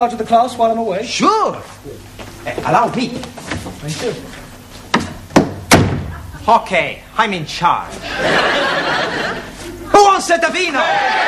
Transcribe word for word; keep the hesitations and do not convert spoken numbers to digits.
Out of the class while I'm away? Sure. Uh, allow me. Thank you. Okay, I'm in charge. Who wants a vino?